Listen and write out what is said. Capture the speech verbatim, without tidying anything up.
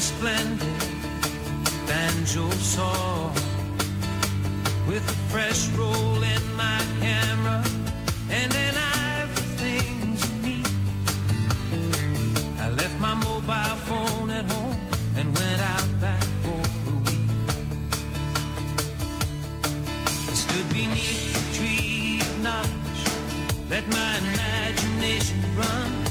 splendid banjo saw, with a fresh roll in my camera and then everything's neat. I left my mobile phone at home and went out back for a week. I stood beneath the tree of knowledge, let my imagination run.